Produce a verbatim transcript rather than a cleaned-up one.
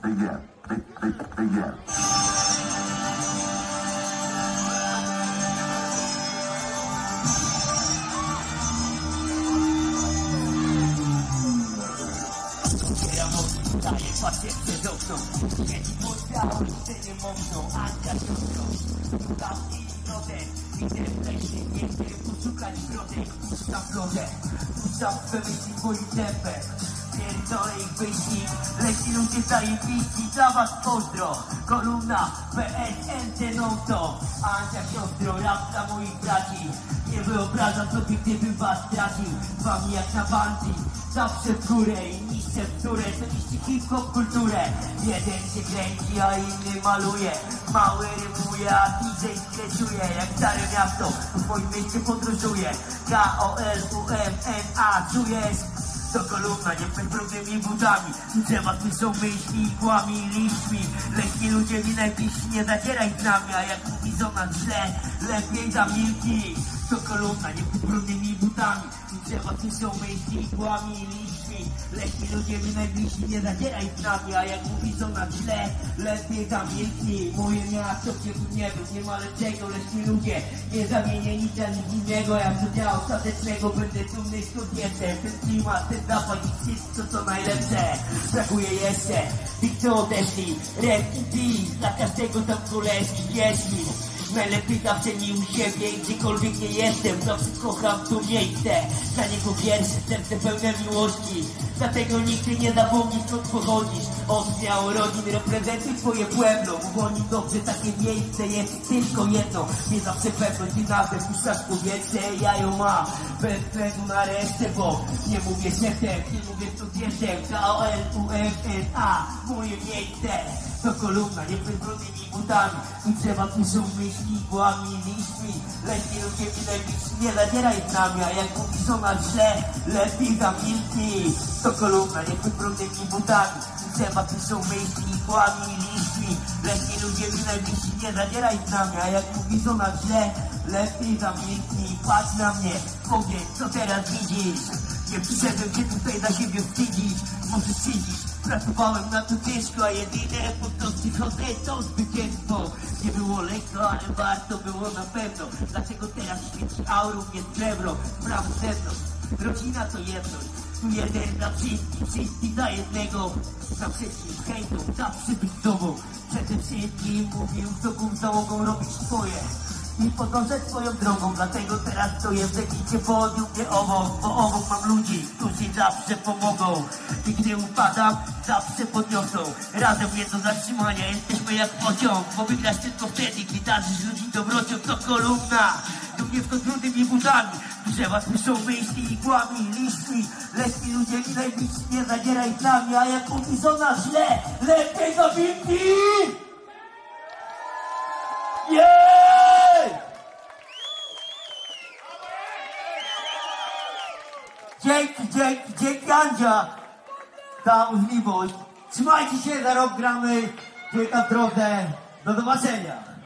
begin, begin. Daję pasję przez okno, dzieci podbiałą, ty nie mocno, Anka siostrą. Tam i brodę, widzę w lesie, nie chcę poszukać brodek. Puszczam brodę, puszczam swe myśli moim tempem. Pierdolę ich wyścig, leci ludzie zajebiści, dla was pozdro. Kolumna, P S N T non-stop. Anka siostro, rap dla moich braci. Nie wyobrażam sobie, gdybym was tracił. Z wami jak na bandzi, zawsze w górę i niszczę wzórę. To niszczy hip-hop kulturę. Jeden się kręci, a inny maluje. Mały rymuje, a D J skreśluje. Jak stare miasto, w moim mieście podróżuje. K O L U M N A, czujesz? To kolumna, nie przed brudnymi butami. Drzewa słyszą myśli i kłami liśćmi. Leśni ludzie mi najbliżsi, nie zacieraj z nami. A jak mówi żona źle, lepiej zamilknij. To kolumna, nie przed brudnymi butami. Drzewa słyszą myśli i kłami liśćmi. Leśni ludzie mi najbliżsi, nie zacieraj z nami. A jak mówi żona źle, lepiej zamilknij. Moje miasto w ciepłym niebie, nie ma lepszego. Leśni ludzie, nie zamienię nic za nic innego. Jak do dzieła ostatecznego będę dumny, skąd jestem. Ten klimat, ten zapach i wszystko co najlepsze. Brakuje jeszcze tych co odeszli. Rap i beat, dla każdego tam królewski. Jeśli najlepiej zawsze mi u siebie i gdziekolwiek nie jestem, zawsze kocham to miejsce. Dla niego wiersze, serce pełne miłości. Dlatego nigdy nie zapomnij skąd pochodzisz. Od dnia urodzin reprezentuj swoje pueblo. Mów o nim dobrze, takie miejsce jest tylko jedno. Nie zawsze pewność i nazwę puszczasz powietrze. Ja ją mam, bez względu na resztę, bo nie mówię szeptem, nie mówię studientem. K O L U M N A, moje miejsce. To kolumna, nie przed brudnymi butami. I trzeba słyszą myśli, kłami, liśćmi. Lepiej ludzie mi najbliżsi, nie zadzieraj z nami. A jak mówi żona źle, lepiej zamilknij. To kolumna, nie przed brudnymi butami. I trzeba słyszą myśli, kłami, liśćmi. Lepiej ludzie mi najbliżsi, nie zadzieraj z nami. A jak mówi żona źle, lepiej zamilknij. Patrz na mnie, powiedz, co teraz widzisz. Nie przyszedłem cię tutaj za siebie wstydzić. Może siedzisz, pracowałem na to ciężko, a jedyne po to przychodzę to zwycięstwo. Nie było lekko, ale warto było na pewno. Dlaczego teraz świeci aurą mnie srebro? Sprawy zewnątrz, rodzina to jedność. Tu jeden dla wszystkich, wszyscy za jednego. Naprzeciw chętą, zawsze być sobą. Przede wszystkim mówił, co gum załogą robić swoje i podążać swoją drogą, dlatego teraz stoję w zekicie podium, nie obok, bo obok mam ludzi, którzy zawsze pomogą i gdy upadam, zawsze podniosą. Razem nie do zatrzymania, jesteśmy jak pociąg, bo wygrasz tylko wtedy, gdy darzysz ludzi dobrocią. To kolumna, tu nie z trudnymi butami. Drzewa słyszą myśli i kłami liśćmi. Leśni ludzie mi najbliżsi, nie zadzieraj z nami. A jak mówi żona źle, lepiej zamilknij! Jej! Dzięki, dzięki, dzięki Andzia za możliwość. Trzymajcie się, za rok gramy. Wielka w drodze. Do zobaczenia.